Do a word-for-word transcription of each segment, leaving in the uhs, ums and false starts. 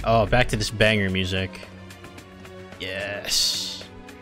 Oh, back to this banger music. Yes.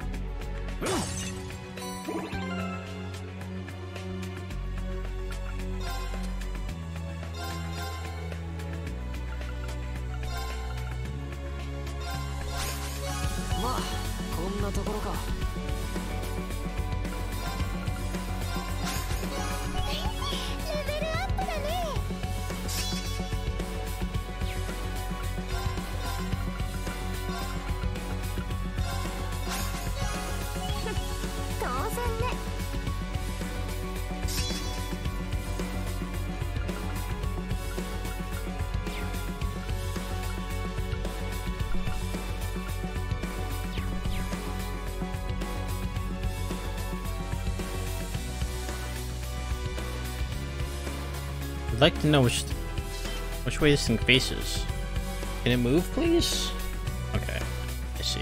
I'd like to know which which way this thing faces. Can it move, please? Okay, I see.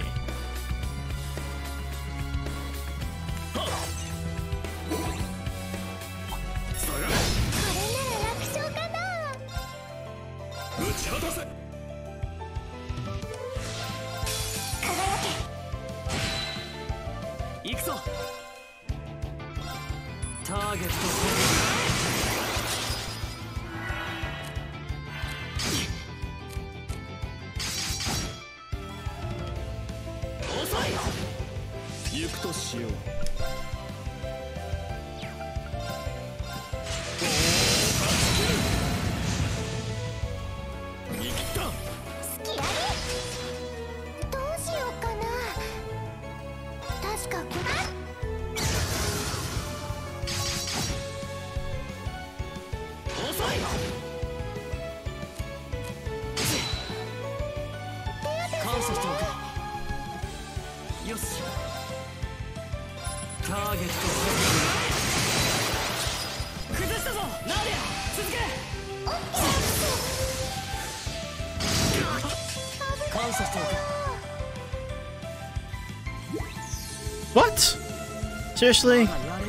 What? Seriously?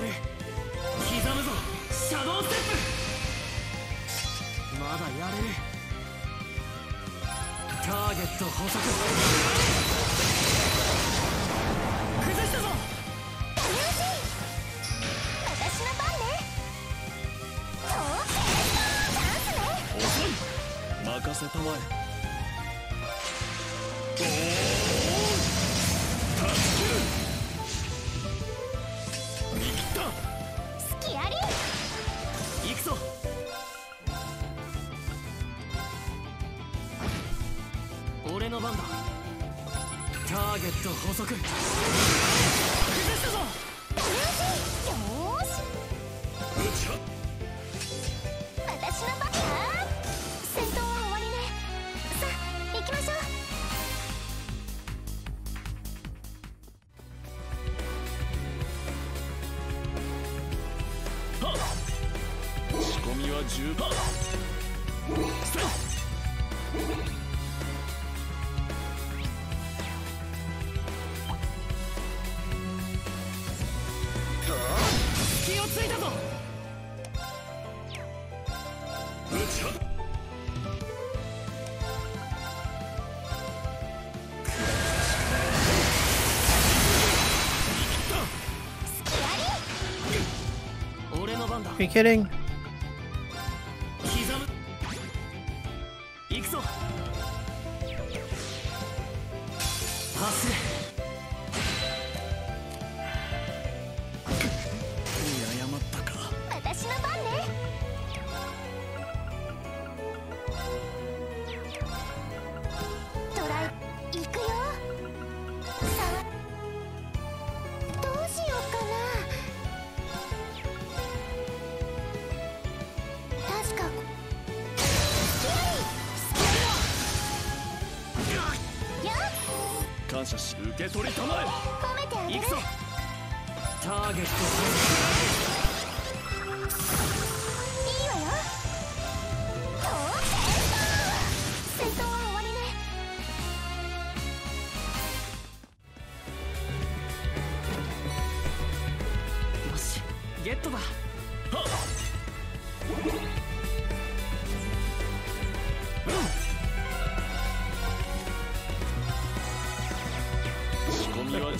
Are you kidding?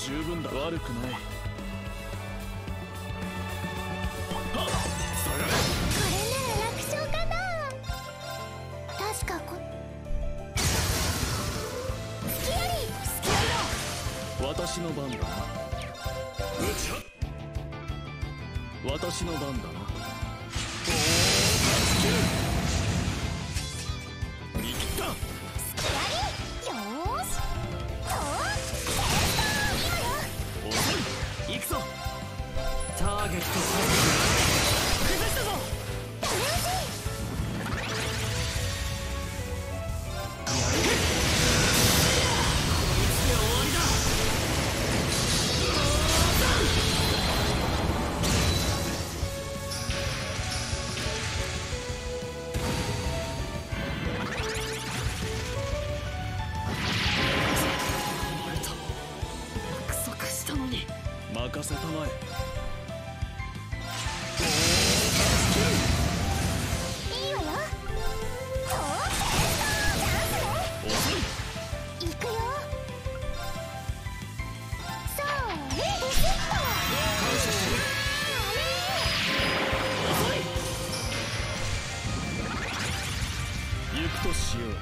十分だ。悪くない。 これなら楽勝かな。確かこスキアリスキアリだ。私の番だな。私の番だな。見切った。 スキアリよーしと今よ。 遅い。行くぞ。ターゲット崩したぞ。 ダメージ任せたまえ。 いいわよ。とチャンスね。 遅い。 行くよ。そーれリセット。 感謝する。遅い。行くとしよう。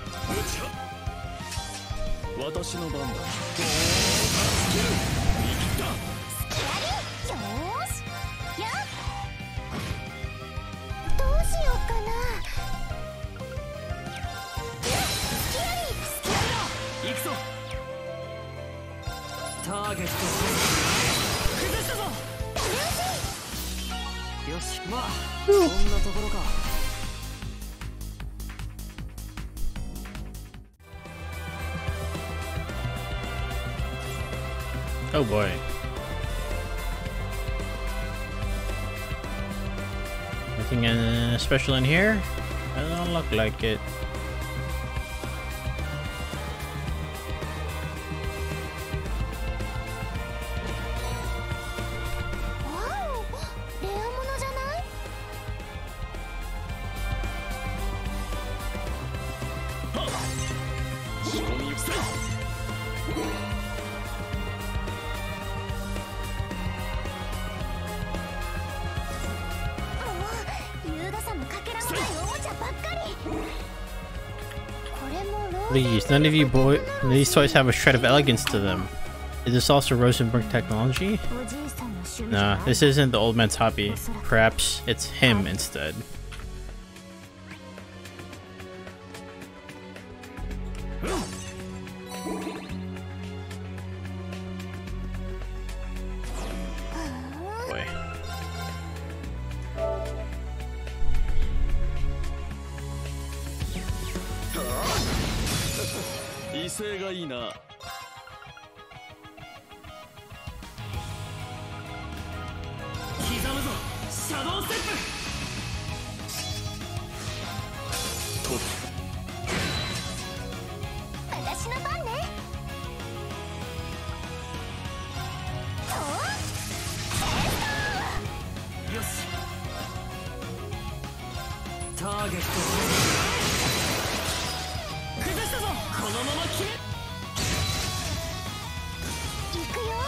私の番だ。見切った。 スキアリよーしやっどうしようかな。スキアリスキアリだ。行くぞ。ターゲット崩したぞ。 ダメージよし、まあそんなところか。 Oh boy. Anything uh, special in here? It don't look like it. Wow, レアものじゃない？ 仕込み行くぞ。 Please, none of you boy these toys have a shred of elegance to them. Is this also Rosenberg technology? Nah, this isn't the old man's hobby. Perhaps it's him instead. Boy. 威勢がいいな。刻むぞ。シャドウステップ。と私の番ね。 よし。ターゲット崩したぞ。このまま決め。 行くよ。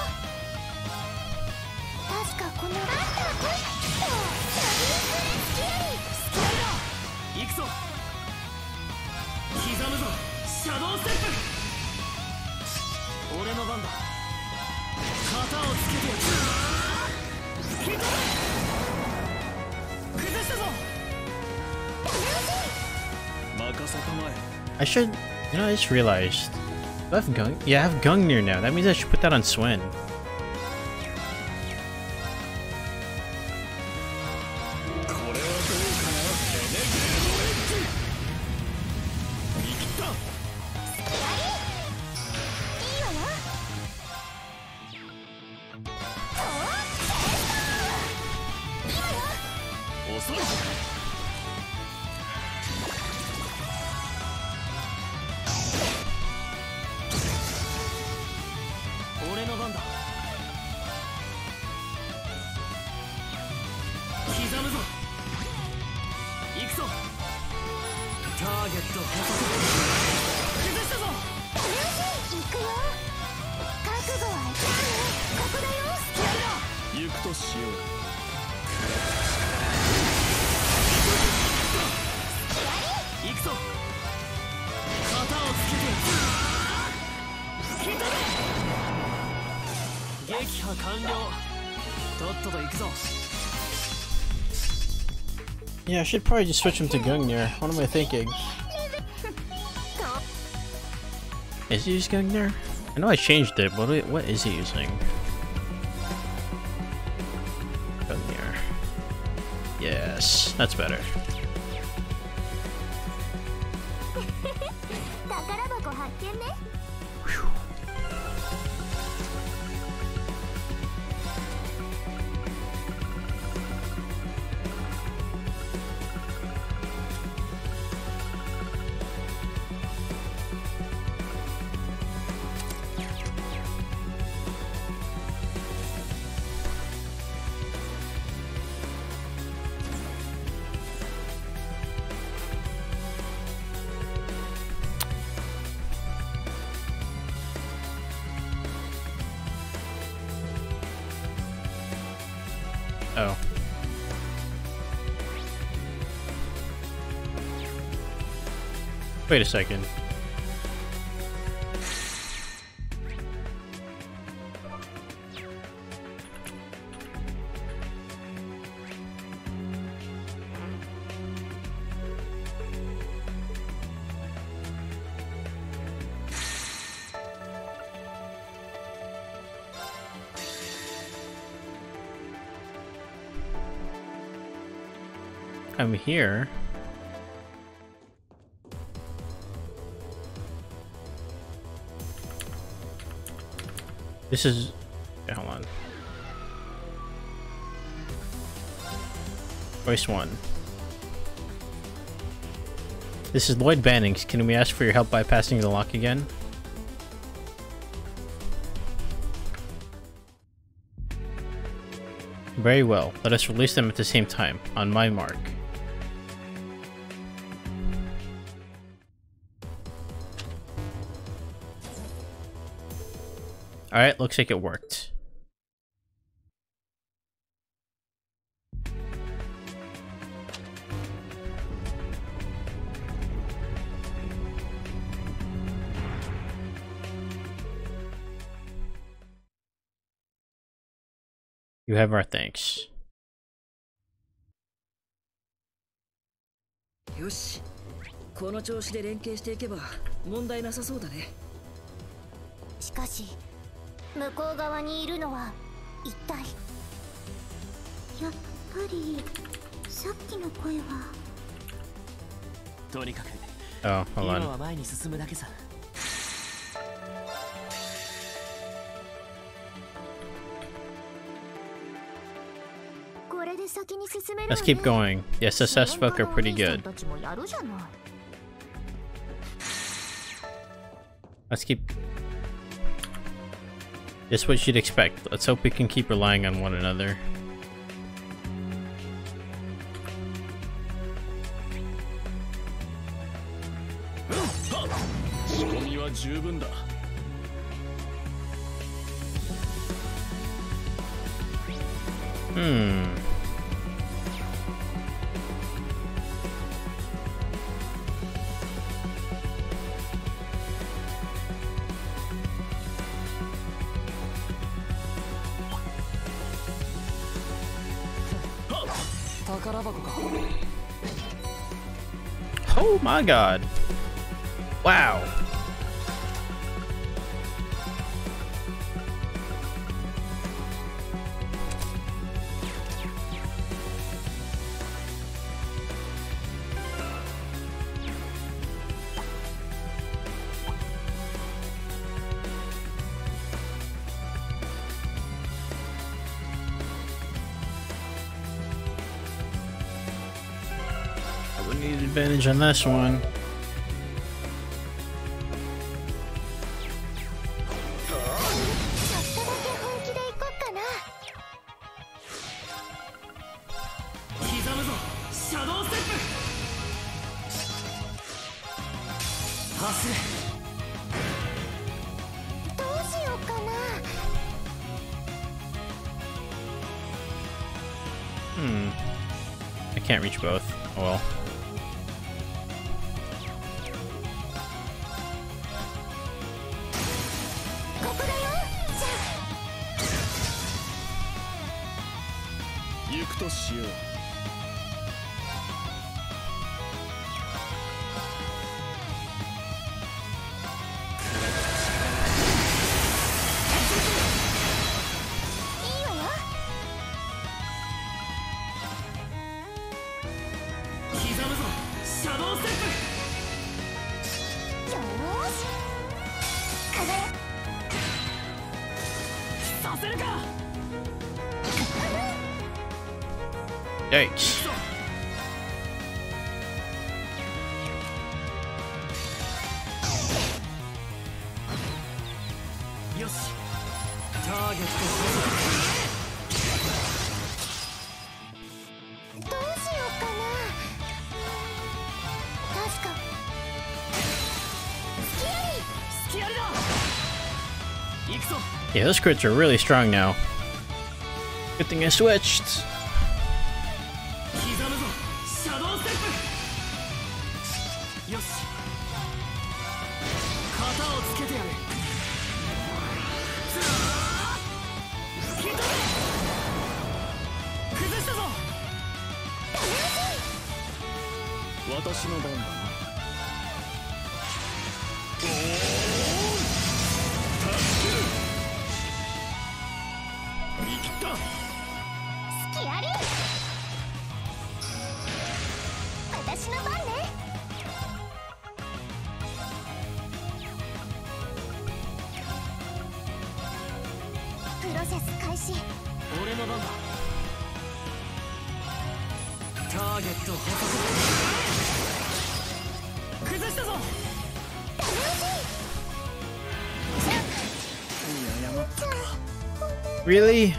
確かこのバッターこいとダブルスキアリスキアリだ。行くぞ。刻むぞ。シャドウステップ。俺の番だ。型をつけてやる。吹き飛べ。崩したぞ。 ダメージ任せたまえ。 I should, you know, I just realized. Do I have Gung? Yeah, I have Gungnir now. That means I should put that on Swen. 悟はここだよ。 行くとしよう。行くぞ。型をつけて。撃破完了。とっとと行くぞ。 Yeah, I should probably just switch him to Gungnir. What am I thinking? Is he using Gungnir? I know I changed it, but what, what is he using? Gungnir. Yes, that's better. 宝箱発見ね。 Oh. Wait a second. I'm here. This is... Okay, hold on. Choice one. This is Lloyd Bannings. Can we ask for your help bypassing the lock again? Very well. Let us release them at the same time. On my mark. Alright, looks like it worked. You have our thanks. よし、この調子で連携していけば問題なさそうだね。 しかし向こう側にいるのは一体。やっぱりさっきの声は。 とにかく Oh, hold 今 on. は前に進むだけさ。 Let's keep going. The S S S folk are pretty good. Let's keep... Just what you'd expect. Let's hope we can keep relying on one another. Hmm. Oh my god. Wow. We need advantage on this one. Hmm. I can't reach both. Oh well. Yikes. Yeah, those crits are really strong now. Good thing I switched. Really?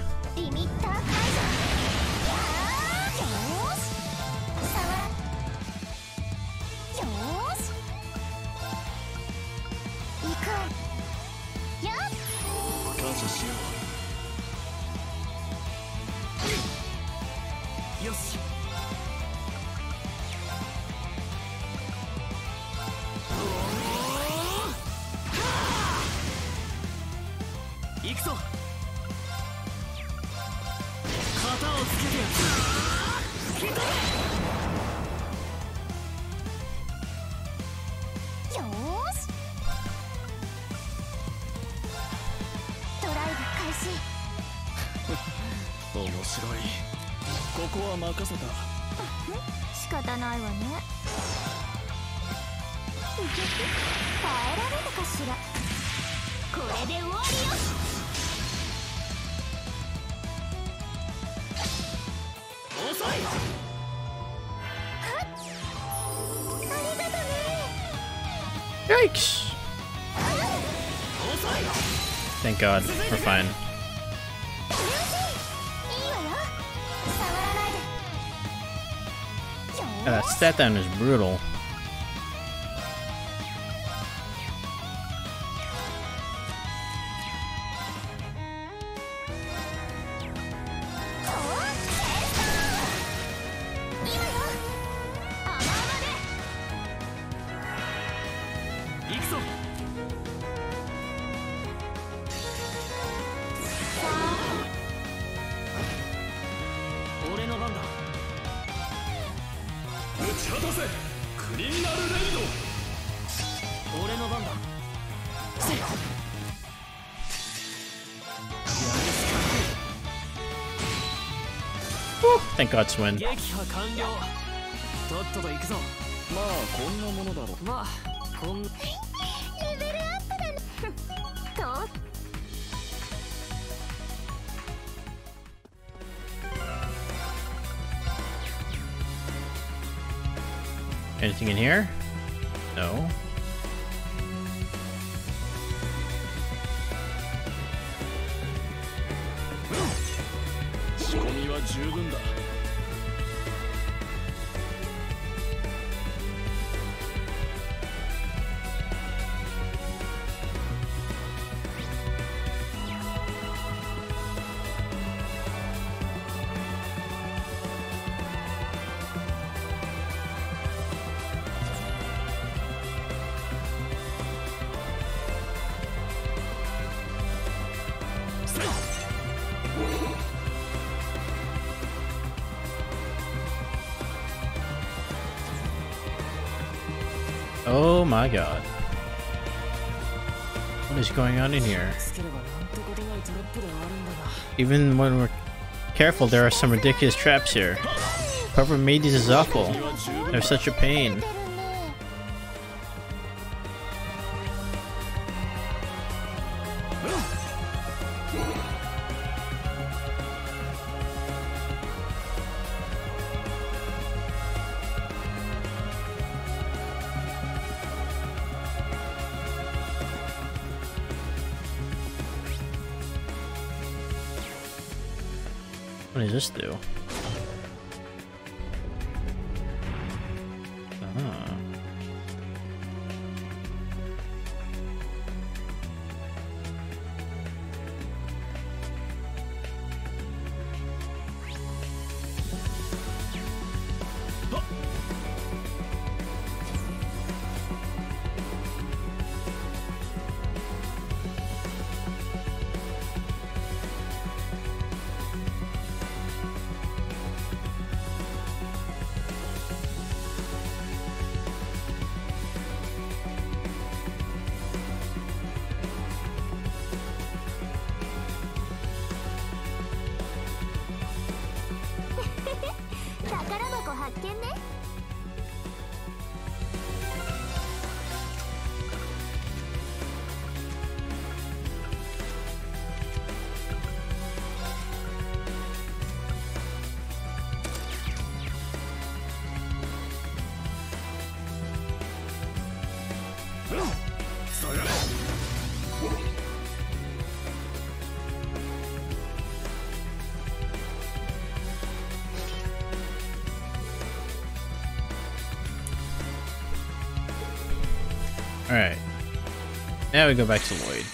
Yikes! Thank God, we're fine. Uh, that stat down is brutal. Whew, thank God, Swin. Anything in here? No. Oh my god. What is going on in here? Even when we're careful, there are some ridiculous traps here. Whoever made these is awful. They're such a pain. What does this do? Ah. Alright. Now we go back to Lloyd.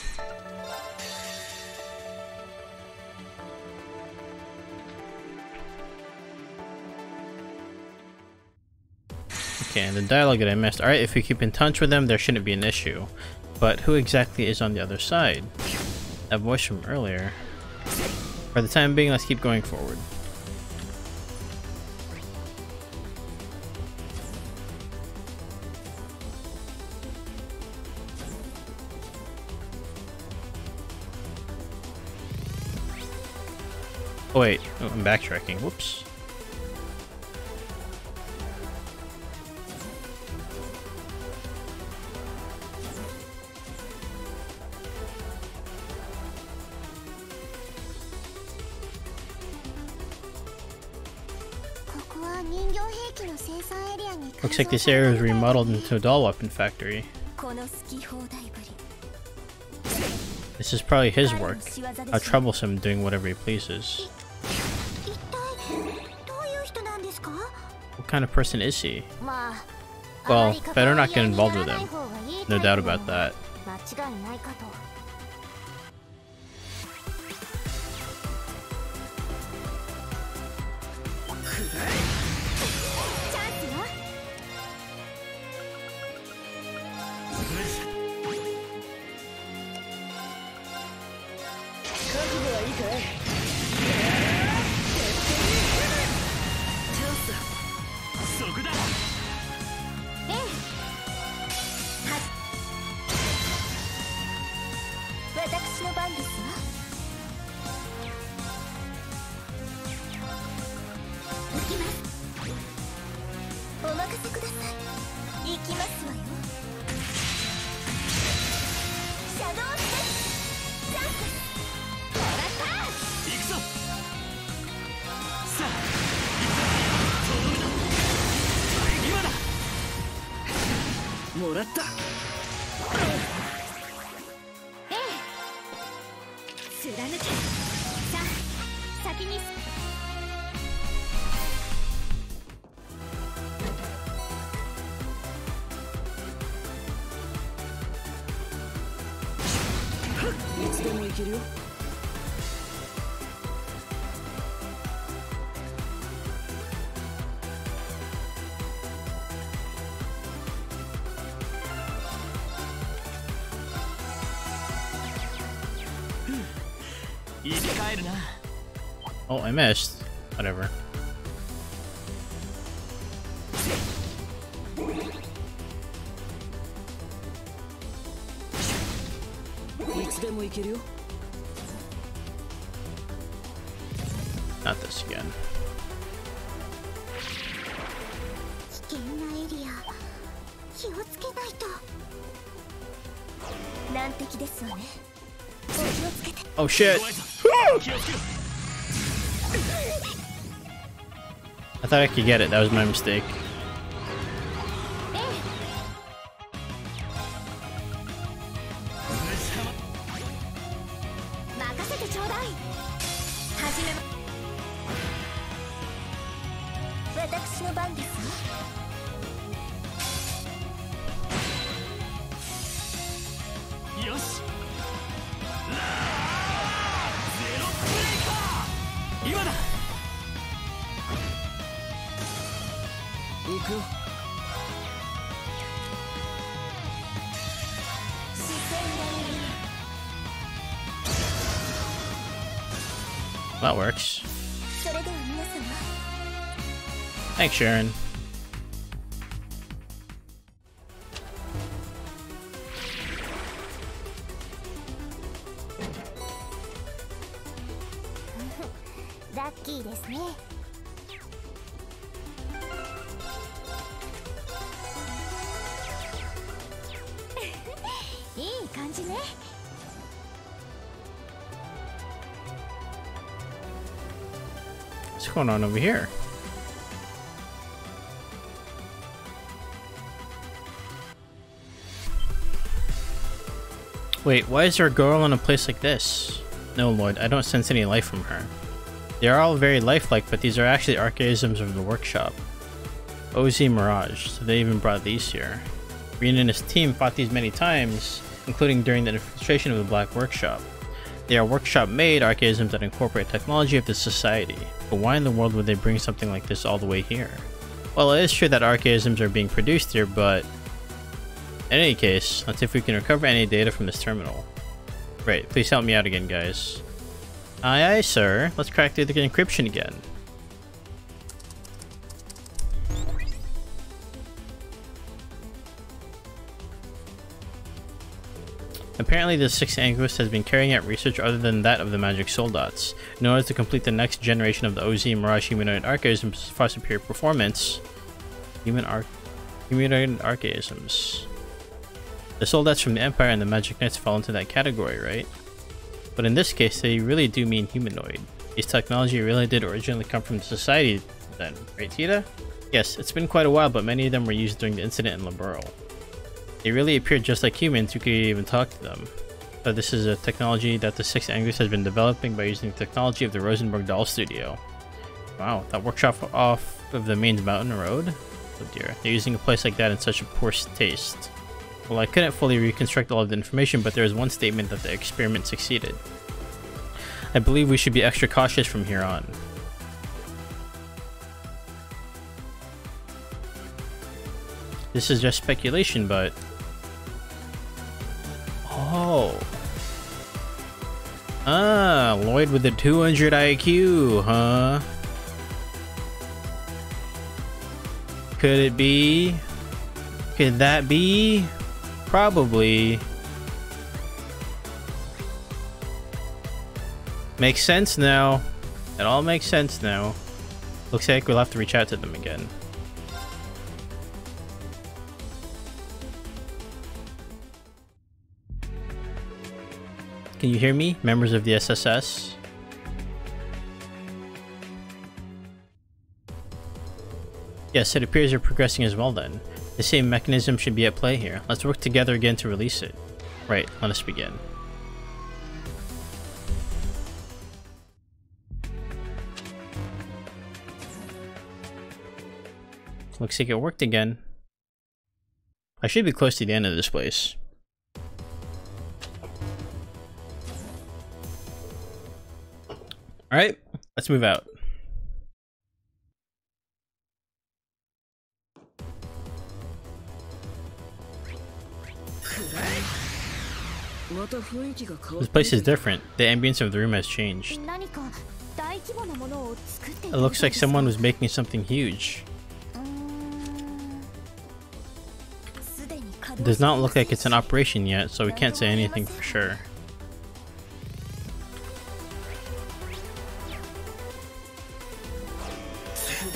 Okay, and the dialogue that I missed. Alright, if we keep in touch with them, there shouldn't be an issue. But who exactly is on the other side? That voice from earlier. For the time being, let's keep going forward. Oh wait, oh, I'm backtracking. Whoops. Looks like this area was remodeled into a doll weapon factory. This is probably his work. How troublesome, doing whatever he pleases. What kind of person is he? Well, better not get involved with him. No doubt about that. Oh, I missed. Whatever. Not this again. 危険なエリア気をつけないと。難敵ですわね。お気をつけて。 Oh shit! I thought I could get it. That was my mistake. 任せてちょうだい。始めま。私の番ですよ。 That works. それでは皆様。 Thanks, Sharon. Lucky ですね。いい感じね。 What's going on over here? Wait, why is there a girl in a place like this? No, Lloyd, I don't sense any life from her. They are all very lifelike, but these are actually archaisms of the workshop. O Z Mirage, so they even brought these here. Rin and his team fought these many times, including during the infiltration of the Black Workshop. They are workshop-made archaisms that incorporate technology of the society, but why in the world would they bring something like this all the way here? Well, it is true that archaisms are being produced here, but in any case, let's see if we can recover any data from this terminal. Great, please help me out again, guys. Aye aye, sir. Let's crack through the encryption again. Apparently, the Sixth Anguist has been carrying out research other than that of the magic soul dots. In order to complete the next generation of the O Z Mirage humanoid archaisms with far superior performance, human arc humanoid archaisms. The soul dots from the Empire and the Magic Knights fall into that category, right? But in this case, they really do mean humanoid. These technology really did originally come from the society then, right, Tita? Yes, it's been quite a while, but many of them were used during the incident in Liberl. They really appeared just like humans, you could even talk to them. So this is a technology that the Sixth Anguist has been developing by using the technology of the Rosenberg Doll Studio. Wow, that workshop off of the main mountain road? Oh dear, they're using a place like that in such a poor taste. Well, I couldn't fully reconstruct all of the information, but there is one statement that the experiment succeeded. I believe we should be extra cautious from here on. This is just speculation, but... Oh. Ah, Lloyd with the two hundred I Q, huh? Could it be? Could that be? Probably. Makes sense now. It all makes sense now. Looks like we'll have to reach out to them again. Can you hear me, members of the S S S? Yes, it appears you're progressing as well then. The same mechanism should be at play here. Let's work together again to release it. Right, let us begin. Looks like it worked again. I should be close to the end of this place. Alright, let's move out. This place is different. The ambience of the room has changed. It looks like someone was making something huge. It does not look like it's in operation yet, so we can't say anything for sure.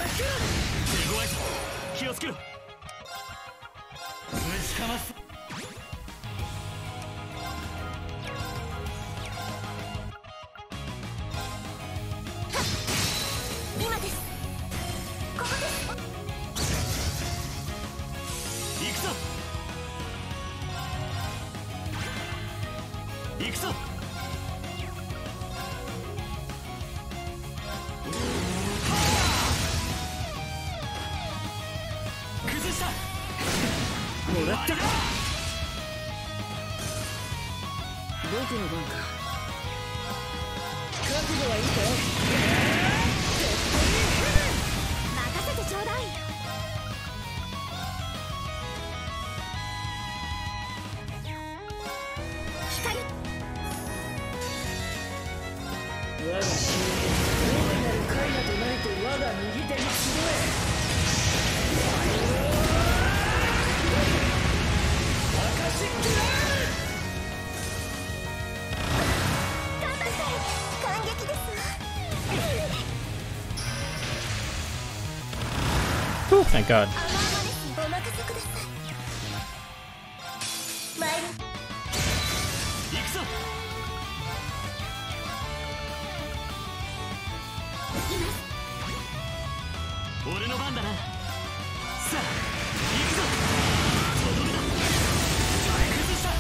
手強いぞ、気をつけろ。ぶちかます。 今です。ここです。 行くぞ行くぞ。崩した。もらった。僕の番か。覚悟はいいか。 任せてちょうだい。光。 我が心大いなるカイナとないと我が右手にしろえ。私くらえ。 頑張って感激ですわ。 Oh, thank God. 甘々ですお任せください。参る。 行くぞ。俺の番だな。さあ行くぞ。とどめだ。崩した。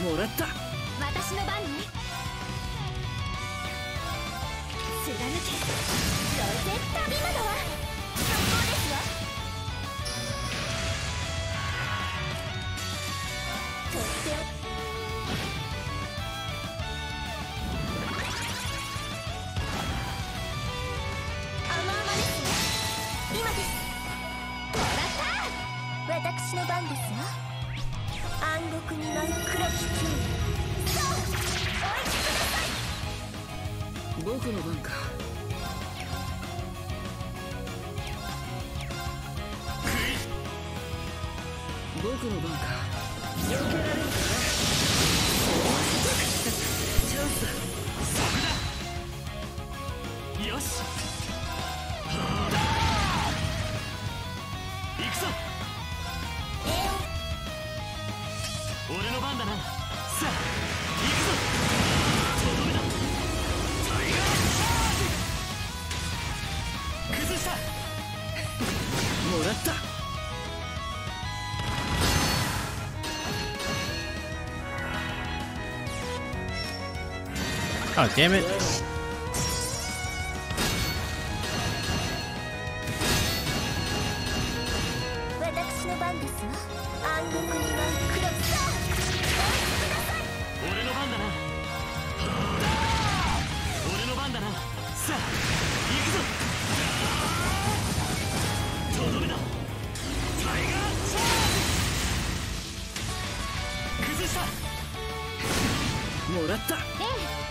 もらった。 私の番ね。貫けロゼッタビマだわ。最高ですわ。とってお甘々ですね。今です。もらった。私の番ですわ。暗黒に舞う黒き竜。そうおいてください。 僕の番か。僕の番か。避けられるかな。チャンスだ。そこだ。よし。行くぞ。俺の番だな。さあ行くぞ。とどめだ。タイガーチャージ。崩した。もらった。 Oh, damn it. 私の番ですわ。暗黒に舞う黒さ。 俺の番だな。俺の番だな。さあ行くぞ。とどめだ。タイガーチャージ。崩した。もらった。 ええ。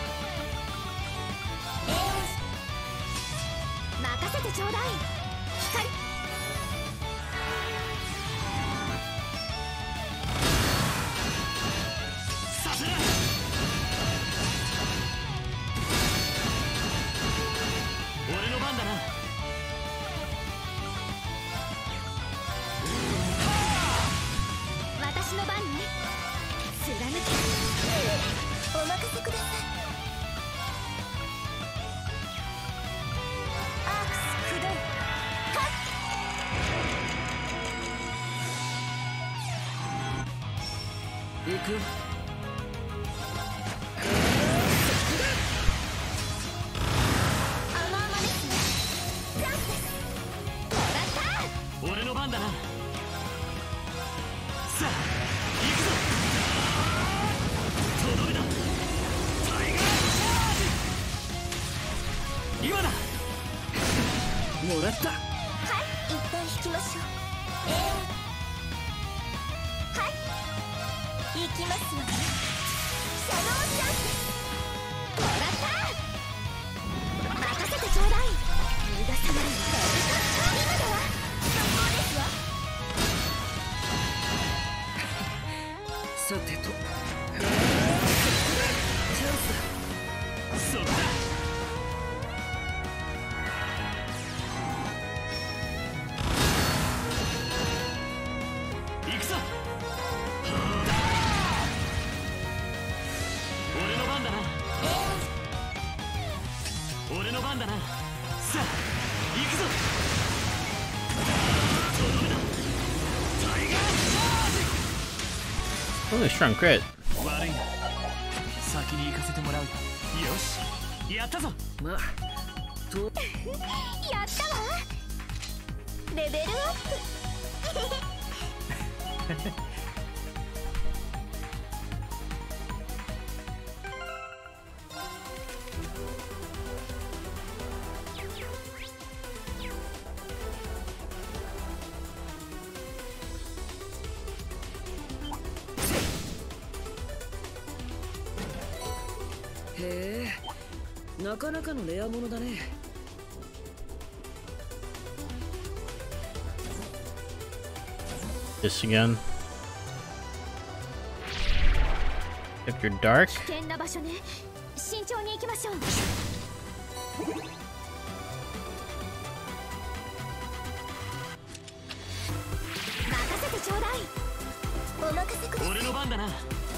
任せてちょうだい。光。 させな。俺の番だな。 私の番ね。貫けお任せください。アークスクドイカッ。 行く。 甘々ですね。チャンスです。もらった。 俺の番だな。さあ行くぞ。とどめだ。タイガーチャージ。今だ。もらった。 はい、一旦引きましょう。ええ。はい行きますわね。シャドウチャンスです。もらった。任せてちょうだい。逃がさない。今だわ。最高ですわ。 さてと。チャンスだ。そこだ。 Really strong crit. 悪いな、先に行かせてもらうよ。よし、やったぞ。まあとやったわ。レベルアップ。 へえ、なかなかのレアものだね。 This again. If you're dark. 危険な場所ね。慎重に行きましょう。任せてちょうだい。お任せください。 俺の番だな。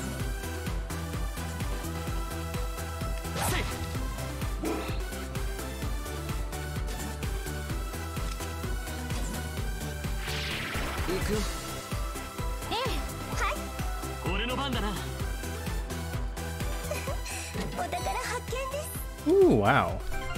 行くよ。 ええ、はい。 俺の番だな。 お宝発見です。 Ooh, wow.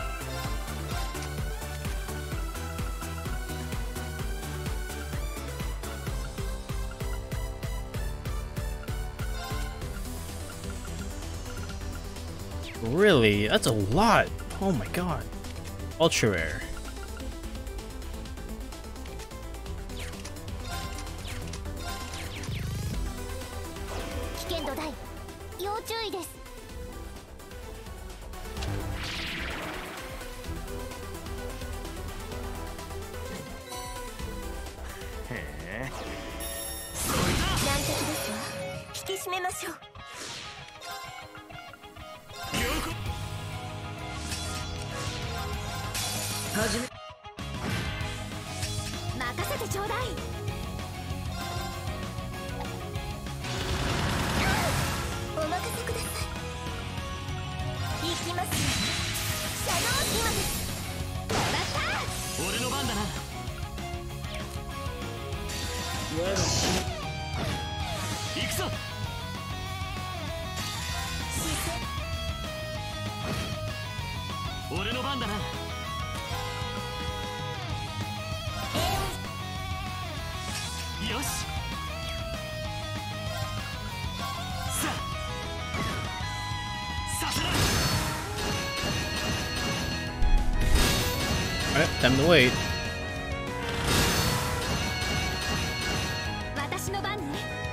Really? That's a lot. Oh my god. Ultra rare. 危険度大。要注意です。 へえ。 難敵ですわ。引き締めましょう。 始め。 任せてちょうだい。お任せください。行きますよ。シャドウ今です。もらった。 俺の番だな。 我が死行くぞ。俺の番だな。よし。さあ、させろ。 Alright, time to wait. 私の番ね。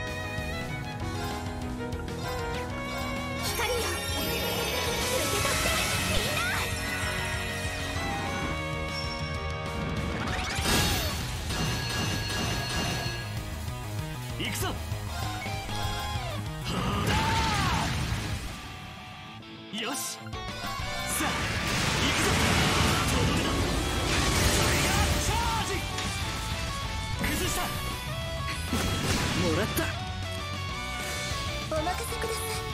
光よ、受け取ってみんな。 行くぞ。よし。さあ、行くぞ。とどめだ。タイガーチャージ。崩した。 もらった。 お任せください。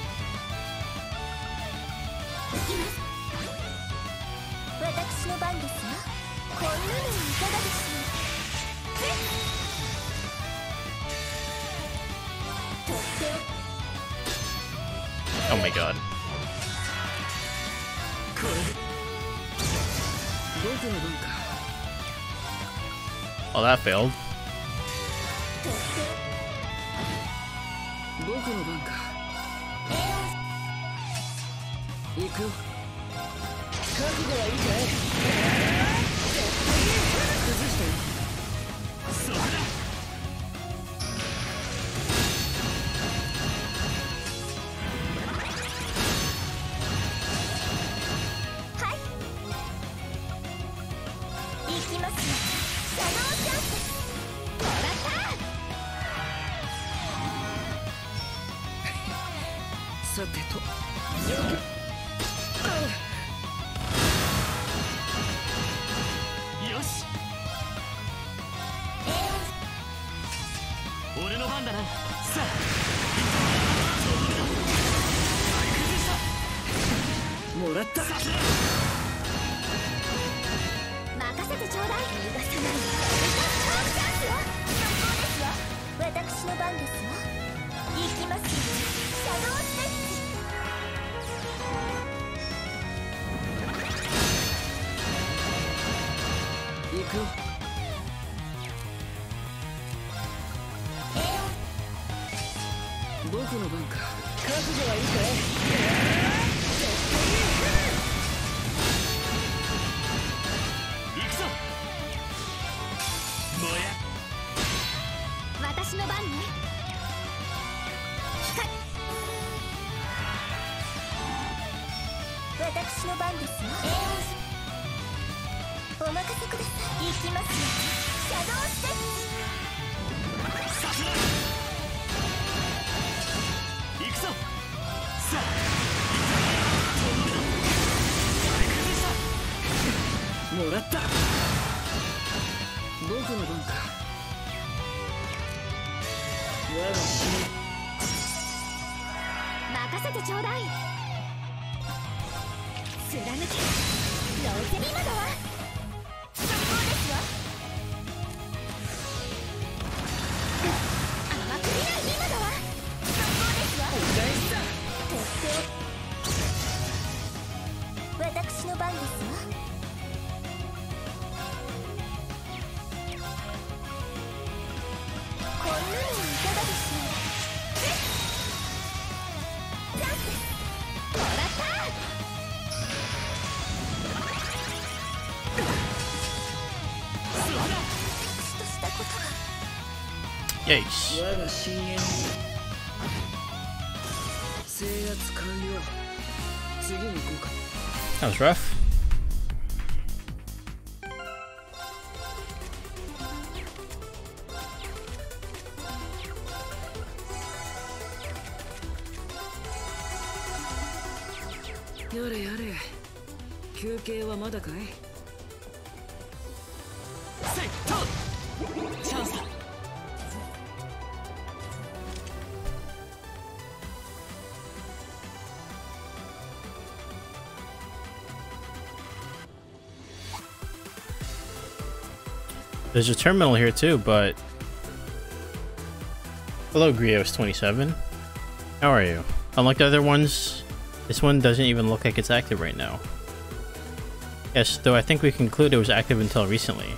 行きます。私の番ですわ。こんなのいかがでしょう。えっ、とってお Oh my god. これ僕の番か。 Oh, that failed. とって僕の番か。行くよ。覚悟はいいかい。崩したよ。 それだ。 はい。行きますよ。シャドウチャンス。もらった。 さてと。 よし。俺の番だな。さあ、とどめだ。崩した。 もらった。 させろ。 任せてちょうだい。逃がさない。チャンスよ。最高ですよ。私の番ですわ。行きくよ。僕の番か。覚悟はいいかい？ 行くぞ。燃え。 私の番ね。光。私の番ですよ。お任せください。行きますよ。シャドウステッチ。 させない。行くぞ。さあとどめだ。崩した。 もらった。僕の番か。我が使命。 任せてちょうだい。貫け。ロイセリーマだわ。最高ですわ。甘く見ない今だわ。最高ですわ。 お返しだ。 とって私の番ですわ。こんなのいかがでしょう。チャンス。もらった。 Yikes. 我が深淵制圧完了。次に行こうか。 That was rough. やれやれ。休憩はまだかい？ せいとチャンスだ。 There's a terminal here too, but hello, Grios twenty-seven. How are you? Unlike the other ones, this one doesn't even look like it's active right now. Yes, though I think we conclude it was active until recently.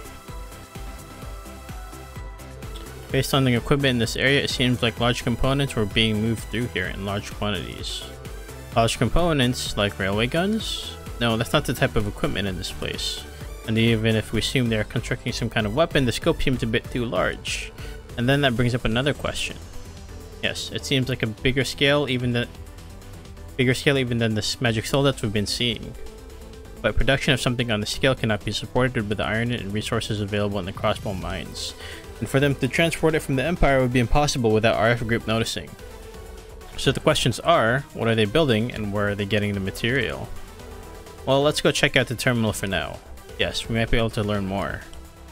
Based on the equipment in this area, it seems like large components were being moved through here in large quantities. Large components, like railway guns? No, that's not the type of equipment in this place. And even if we assume they are constructing some kind of weapon, the scope seems a bit too large. And then that brings up another question. Yes, it seems like a bigger scale even than bigger scale even than the magic soldats we've been seeing. But production of something on this scale cannot be supported with the iron and resources available in the crossbow mines. And for them to transport it from the Empire would be impossible without R F Group noticing. So the questions are, what are they building and where are they getting the material? Well, let's go check out the terminal for now. Yes, we might be able to learn more.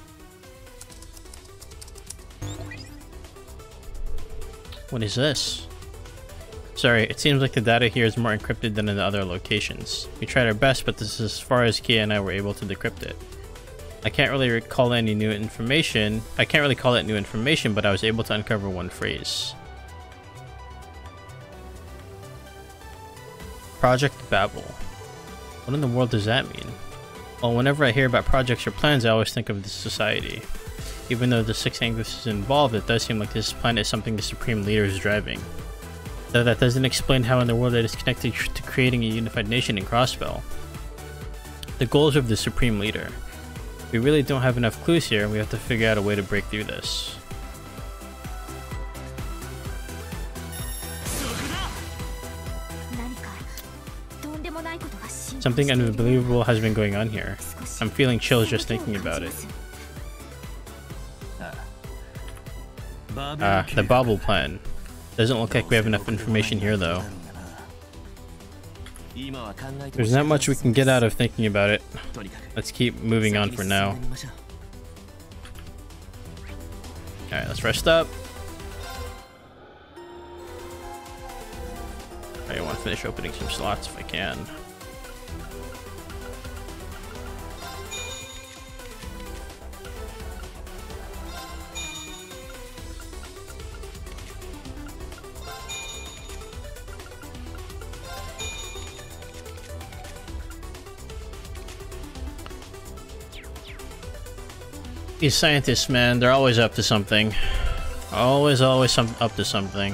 What is this? Sorry, it seems like the data here is more encrypted than in the other locations. We tried our best, but this is as far as Kia and I were able to decrypt it. I can't really recall any new information. I can't really call it new information, but I was able to uncover one phrase. Project Babel. What in the world does that mean? Well, whenever I hear about projects or plans, I always think of this society. Even though the Six Angus is involved, it does seem like this planet is something the Supreme Leader is driving. Though that doesn't explain how in the world it is connected to creating a unified nation in Crossbell. The goals of the Supreme Leader. We really don't have enough clues here, and we have to figure out a way to break through this. Something unbelievable has been going on here. I'm feeling chills just thinking about it. Ah, the Babel plan. Doesn't look like we have enough information here though. There's not much we can get out of thinking about it. Let's keep moving on for now. Alright, let's rest up. I want to finish opening some slots if I can. These scientists, man, they're always up to something. Always, always some up to something.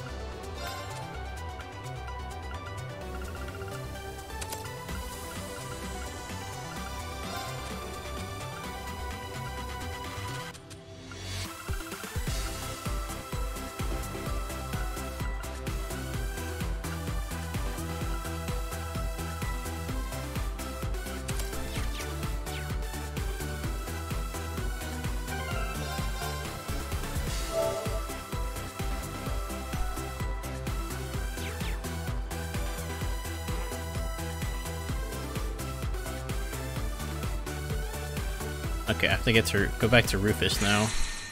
Okay, I have to get to go back to Rufus now.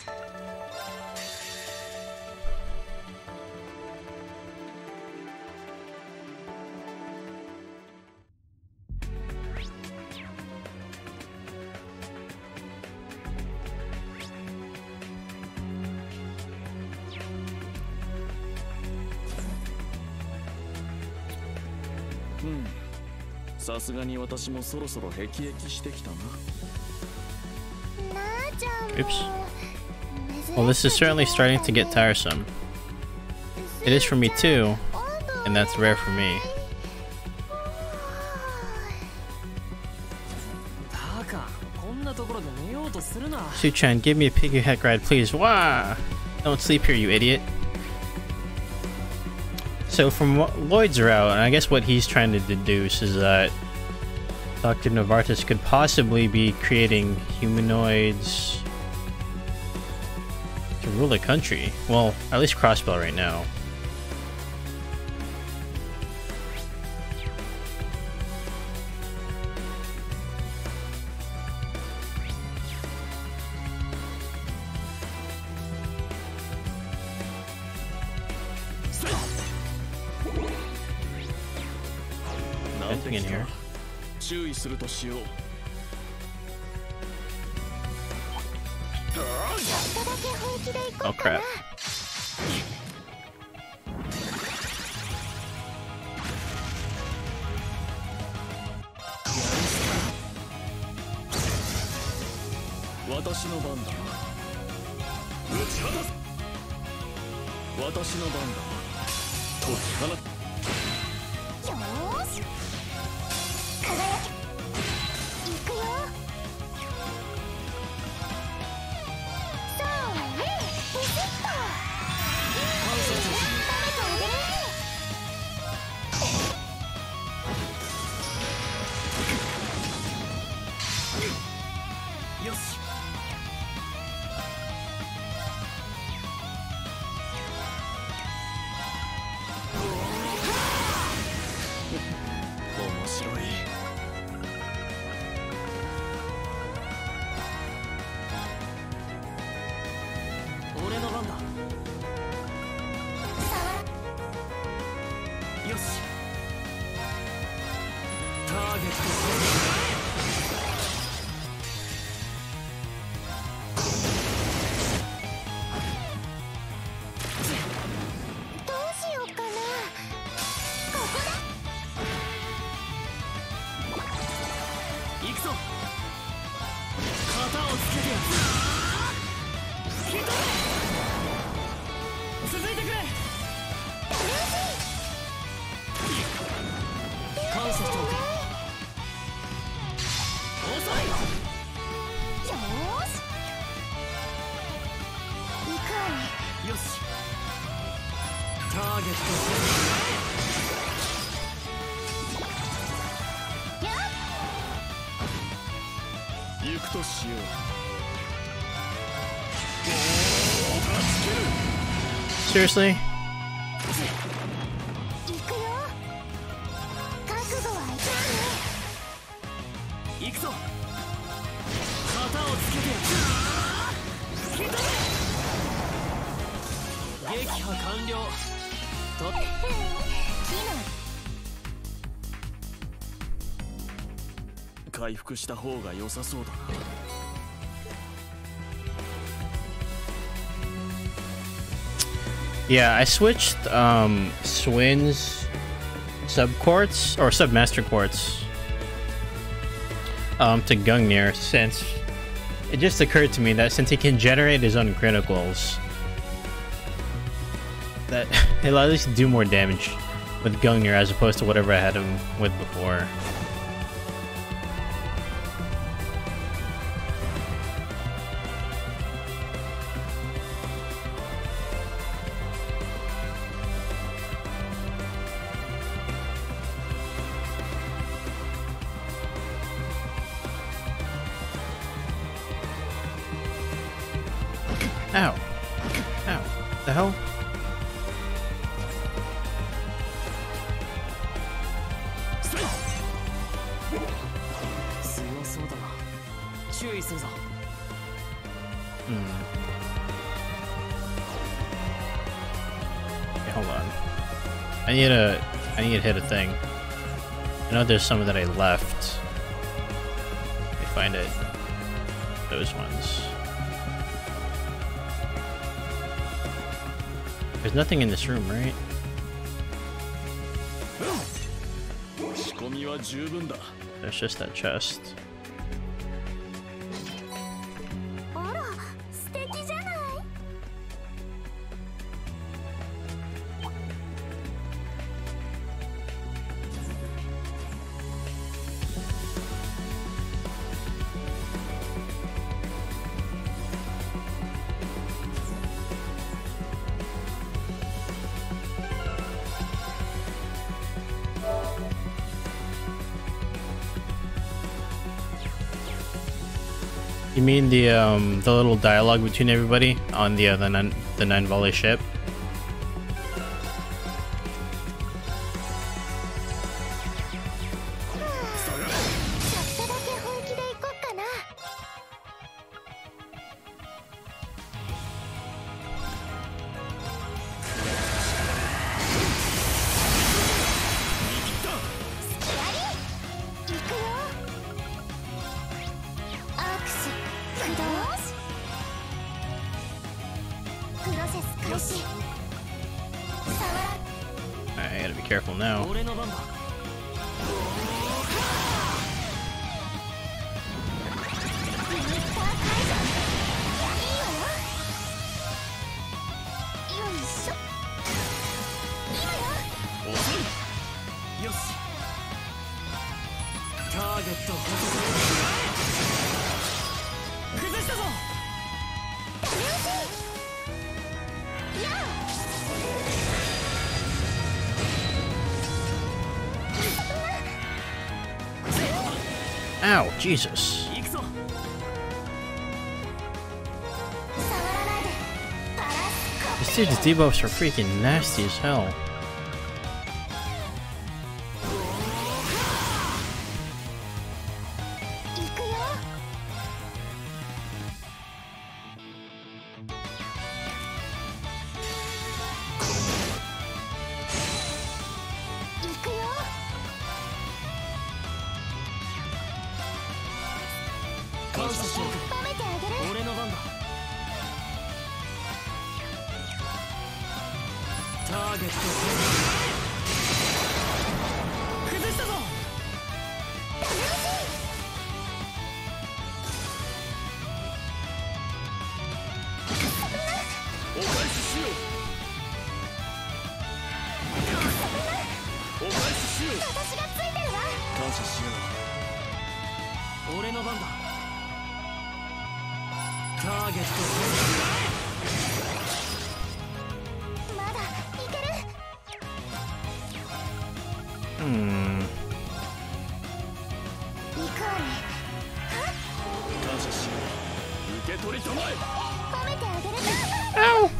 Hmm. さすがに私もそろそろ辟易してきたな。 Oops. Well, this is certainly starting to get tiresome. It is for me too, and that's rare for me. Su-chan, give me a piggy heck ride, please. Wah! Don't sleep here, you idiot. So from Lloyd's route, and I guess what he's trying to deduce is that Doctor Novartis could possibly be creating humanoids to rule the country. Well, at least Crossbell right now. Nothing in here. 注意するとしよう。 Oh crap. 私の番だ。打ち放す。私の番だ。解き放つ。 Seriously? Yeah, I switched um, Swin's sub quartz or sub master quartz um, to Gungnir since It just occurred to me that since he can generate his own criticals, that he'll at least do more damage with Gungnir as opposed to whatever I had him with before. Ow. Ow. The hell? 強そうだな。注意するぞ。 Hmm. Okay, hold on. I need to I need to hit a thing. I know there's some that I left. Let me find it. Those ones. There's nothing in this room, right? 仕込みは十分だ。 There's just that chest. あら素敵じゃない。 You mean the um the little dialogue between everybody on the uh, the nine the nine volley ship? ちょっとだけ本気で行こっかな。 I gotta be careful now. 俺の番だ。 よし。ターゲット捕捉。崩したぞ。 Ow, Jesus. 行くぞ。 This dude's debuffs are freaking nasty as hell. Hmm. Ow!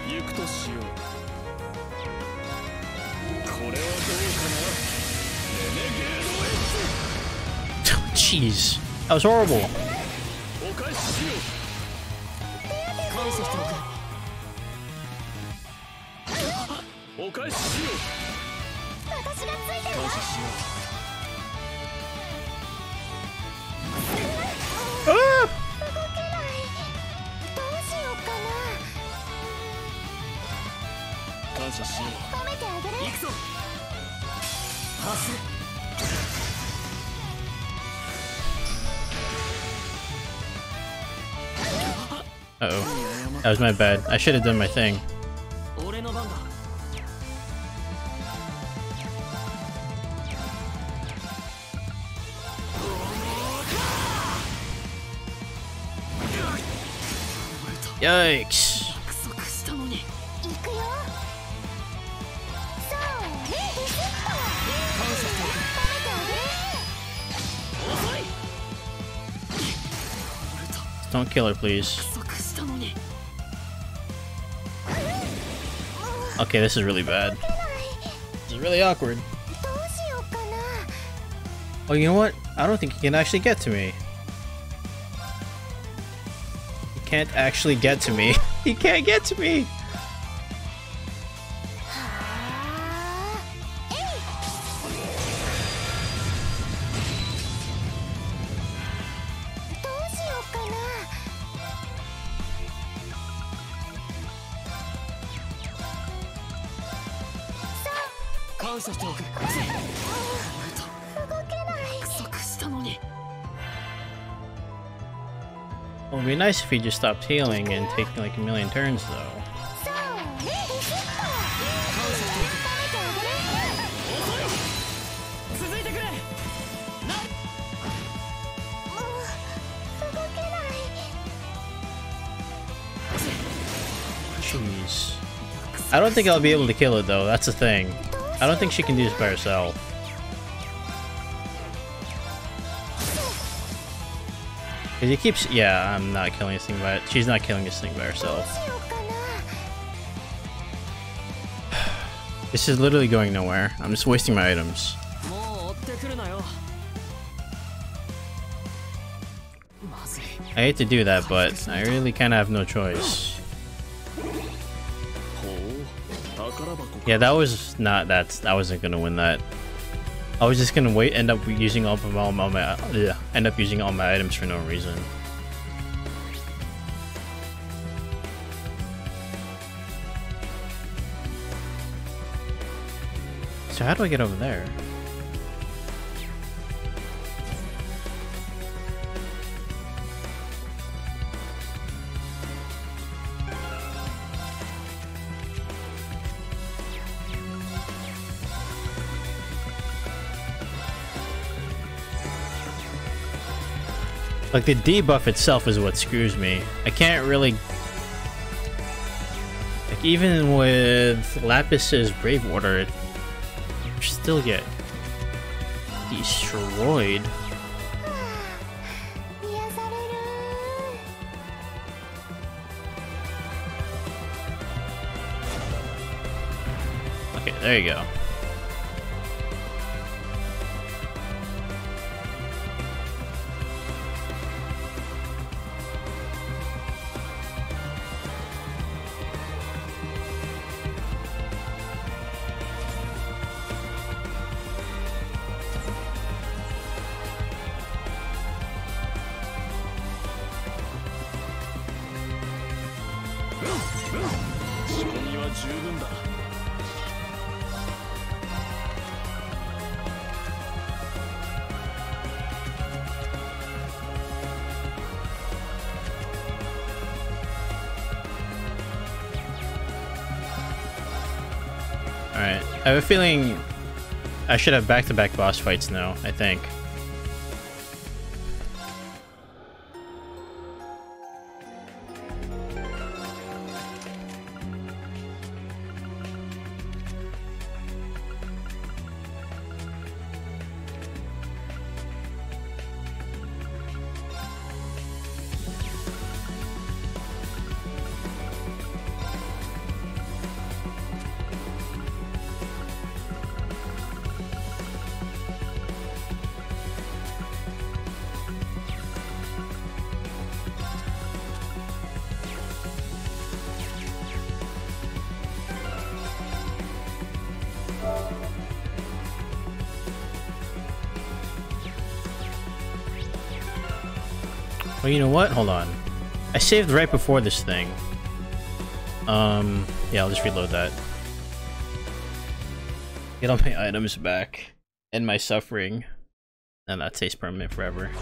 行くとしよう。これはどうかな。レネゲードエッ Jeez, that was horrible. ジお返ししよう。 感謝しておく。 お返ししよう。 私がついてる感謝しよ Ah! 動けない。どうしようかう。感謝しよう。 な。褒めてあげる。 行くぞ。 走れ。 Uh-oh. That was my bad. I should have done my thing. 俺の番だ。 Yikes. 約束したのに。 行くよ。そうね、リセット。 感謝しておく。 褒めてあげる。 遅い。俺と Don't kill her, please. 約束したのに。 Okay, this is really bad. This is really awkward. どうしようかな。 Oh, you know what? I don't think he can actually get to me. He can't actually get to me. He can't get to me. はあ。えい。どうしようかな。 感謝しておく。 動けない。 約束したのに。 Well, it'd be nice if he just stopped healing and taking like a million turns, though. そうね、リセット。 感謝しておく。 褒めてあげる。 遅い。続いてくれ。な。 もう動けない。 Jeez. I don't think I'll be able to kill it, though. That's the thing. I don't think she can do this by herself. Cause he keeps, yeah, I'm not killing this thing by, she's not killing this thing by どう herself. しようかな。 This is literally going nowhere. I'm just wasting my items. もう追ってくるなよ。まずい。 I hate to do that, but I really kind of have no choice. ほう。宝箱か。 Yeah, that was not, that's, I wasn't gonna win that. I was just gonna wait, end up using all of my, all my, uh, end up using all my items for no reason. So how do I get over there? Like, the debuff itself is what screws me. I can't really... Like, even with Lapis's Brave Order, you still get destroyed. 癒される。 Okay, there you go. Alright, I have a feeling I should have back-to-back boss fights now, I think. Well, you know what? Hold on. I saved right before this thing. Um, yeah, I'll just reload that. Get all my items back. End my suffering. And that stays permanent forever.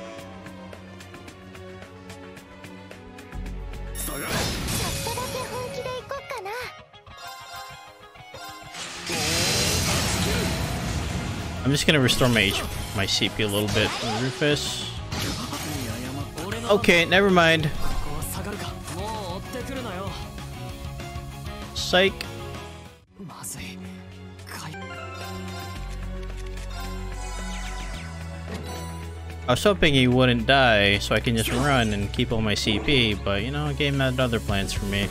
ちょっとだけ本気でいこっかな。 I'm just gonna restore my H my C P a little bit. Rufus. Okay, never mind. Psych. I was hoping he wouldn't die so I can just run and keep all my C P, but you know, game had other plans for me.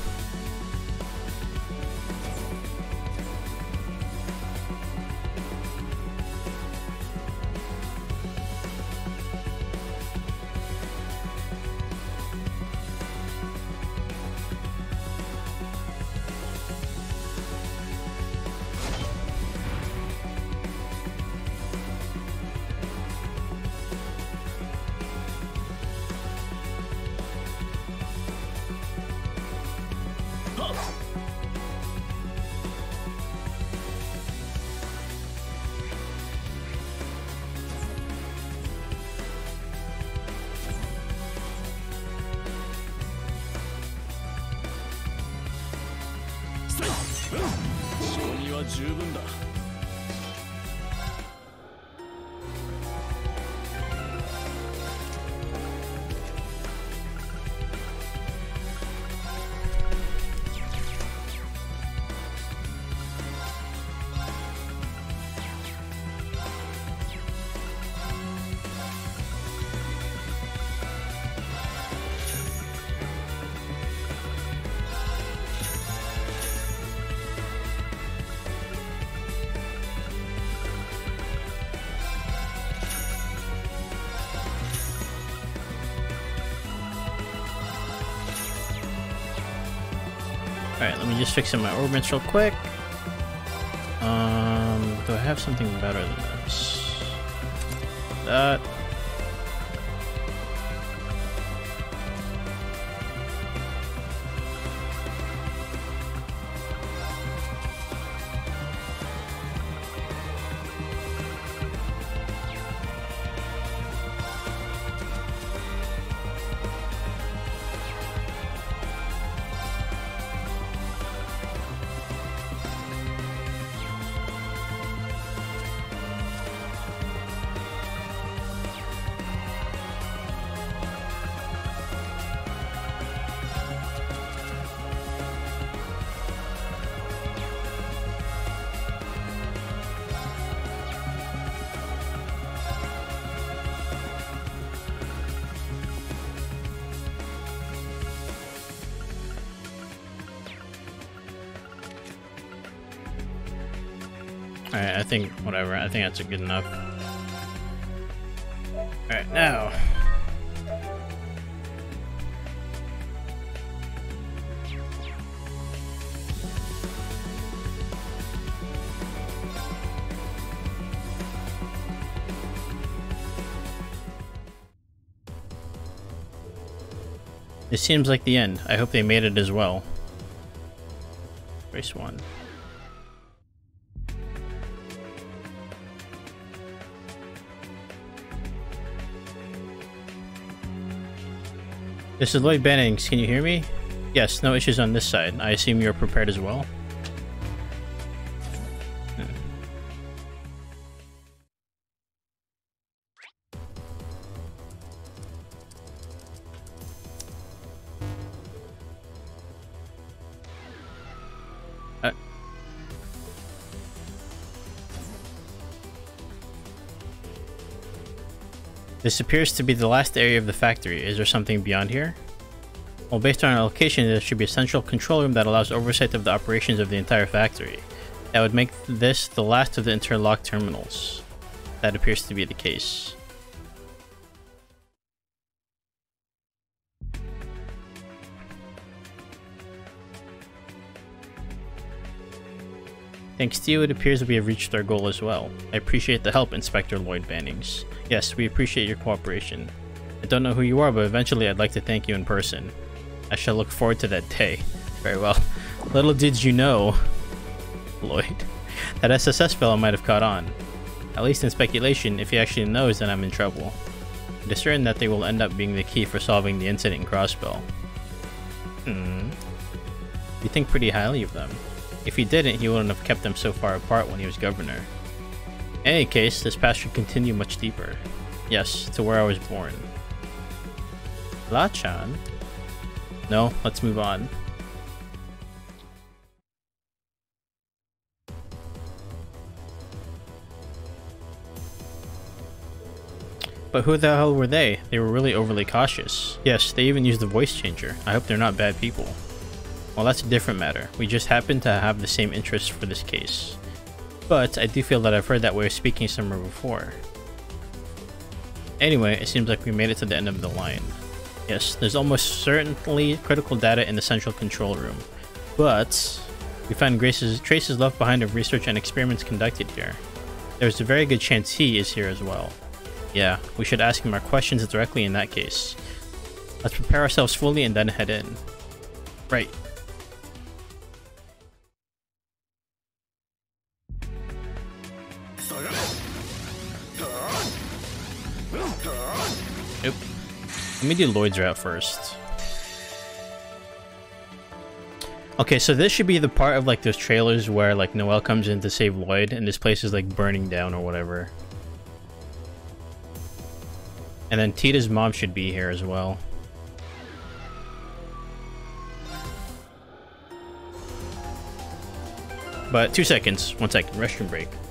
Alright, let me just fix in my orbits real quick. Um, do I have something better than this? That. Alright, I think, whatever, I think that's a good enough. Alright, now. It seems like the end. I hope they made it as well. Race one. This is Lloyd Bennings. Can you hear me? Yes, no issues on this side. I assume you're prepared as well? Hmm. Uh. This appears to be the last area of the factory. Is there something beyond here? Well, based on our location, there should be a central control room that allows oversight of the operations of the entire factory. That would make this the last of the interlocked terminals. That appears to be the case. Thanks to you, it appears that we have reached our goal as well. I appreciate the help, Inspector Lloyd Bannings. Yes, we appreciate your cooperation. don't know who you are, but eventually I'd like to thank you in person. I shall look forward to that day. Very well. Little did you know, Lloyd, that S S S fellow might have caught on. At least in speculation, if he actually knows, then I'm in trouble. It is certain that they will end up being the key for solving the incident in Crossbell. Hmm. You think pretty highly of them. If he didn't, he wouldn't have kept them so far apart when he was governor. In any case, this path should continue much deeper. Yes, to where I was born. La-chan? No, let's move on. But who the hell were they? They were really overly cautious. Yes, they even used the voice changer. I hope they're not bad people. Well, that's a different matter. We just happen to have the same interests for this case. But I do feel that I've heard that way of speaking somewhere before. Anyway, it seems like we made it to the end of the line. Yes, there's almost certainly critical data in the central control room. But we found Grace's traces left behind of research and experiments conducted here. There's a very good chance he is here as well. Yeah, we should ask him our questions directly in that case. Let's prepare ourselves fully and then head in. Right. Nope. Let me do Lloyd's route first. Okay, so this should be the part of like those trailers where like Noelle comes in to save Lloyd and this place is like burning down or whatever. And then Tita's mom should be here as well. But two seconds. One second. Restroom break.